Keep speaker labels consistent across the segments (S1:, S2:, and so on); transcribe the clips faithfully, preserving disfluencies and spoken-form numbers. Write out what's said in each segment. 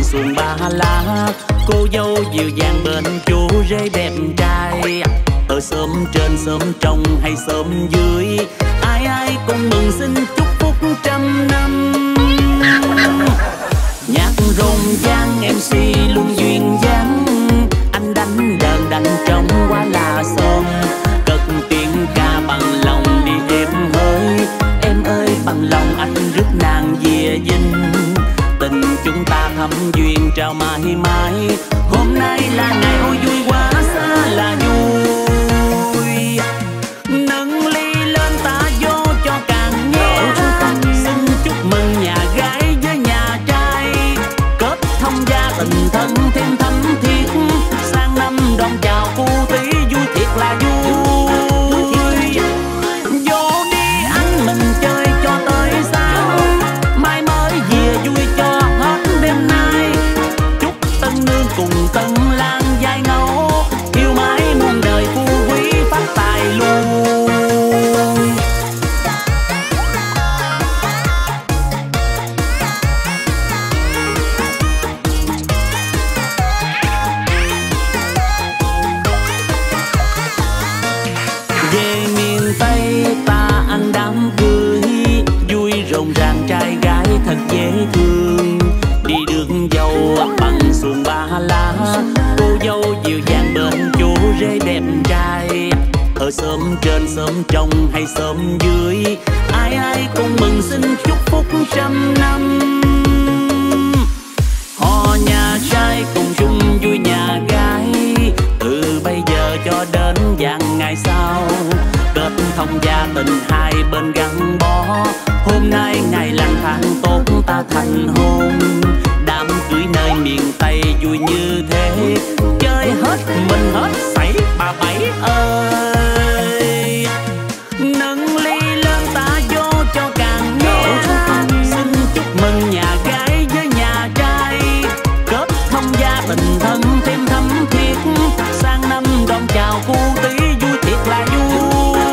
S1: xuồng ba lá. Cô dâu dịu dàng bên chú rể đẹp trai. Ở xóm trên xóm trong hay xóm dưới, ai ai cũng mừng xin chúc phúc trăm năm. Nhạc rộn vang em xê luôn duyên dáng, anh đánh đờn đánh trong quá là son. Cất tiếng ca bằng lòng đi em ơi, em ơi bằng lòng anh rước nàng về dinh. Tình chúng ta thắm duyên trao mãi mãi, hôm nay là ngày ôi vui quá xa là vui. Nâng ly lên ta vô cho càng nghe, xin chúc mừng nhà gái với nhà trai. Kết thông gia tình thân thêm thắm thiết, sang năm đón chào cô tí vui thiệt là vui. Vô đi anh mình chơi cho tới sáng, mai mới về vui cho hết đêm nay. Chúc tân nương cùng tân lang dai ngẫu, yêu mãi muôn đời phú quý phát tài luôn. Về miền Tây ta ăn đám cưới, vui rộn ràng trai gái thật dễ thương. Đi đường dâu bằng xuồng ba lá, cô dâu dịu dàng bên chú rể đẹp trai. Ở xóm trên xóm trong hay xóm dưới, ai ai cũng mừng xin chúc phúc trăm năm. Họ nhà trai cùng chung vui nhà gái, từ bây giờ cho đến vàng ngày sau. Kết thông gia tình hai bên gắn bó, hôm nay ngày lành tháng tốt ta thành hôn. Đám cưới nơi miền Tây vui như thế, chơi hết mình hết sảy bà bảy ơi. Nâng ly lên ta vô cho càng nghe, xin chúc mừng nhà gái với nhà trai. Kết thông gia tình thân thêm thắm thiết, sang năm đón chào cô tí vui thiệt là vui.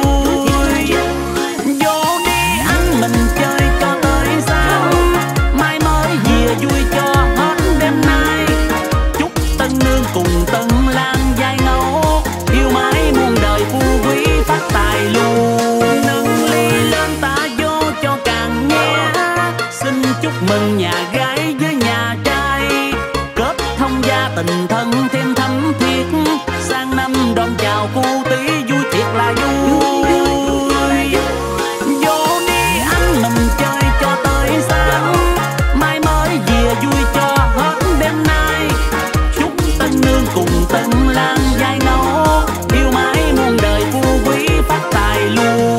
S1: Vô đi anh mình chơi cho tới sáng, mai mới về vui cho hết đêm nay. Chúc tân nương cùng tân lang dai ngẫu, yêu mãi muôn đời phú quý phát tài luôn. Nâng ly lên ta vô cho càng nghe, xin chúc mừng nhà gái với nhà trai. Kết thông gia tình thân thêm thắm thiết, sang năm đón chào cô tí vui thiệt là vui. Vô đi anh mình chơi cho tới sáng, mai mới về vui cho hết đêm nay. Chúc tân nương cùng tân lang dai ngẫu, yêu mãi muôn đời phú quý phát tài luôn.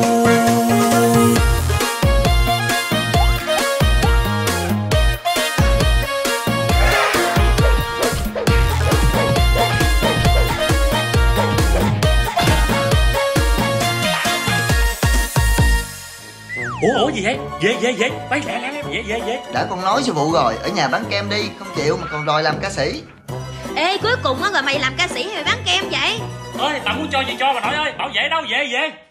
S2: Ủa ủa gì vậy? Về về về, bay lẹ lẹ lẹ, về về về.
S3: Đã con nói sư phụ rồi, ở nhà bán kem đi, không chịu mà còn đòi làm ca sĩ.
S4: Ê cuối cùng á rồi mày làm ca sĩ hay mày bán kem vậy?
S2: Ơi, tao muốn cho gì cho bà nội ơi, bảo vệ đâu, về về.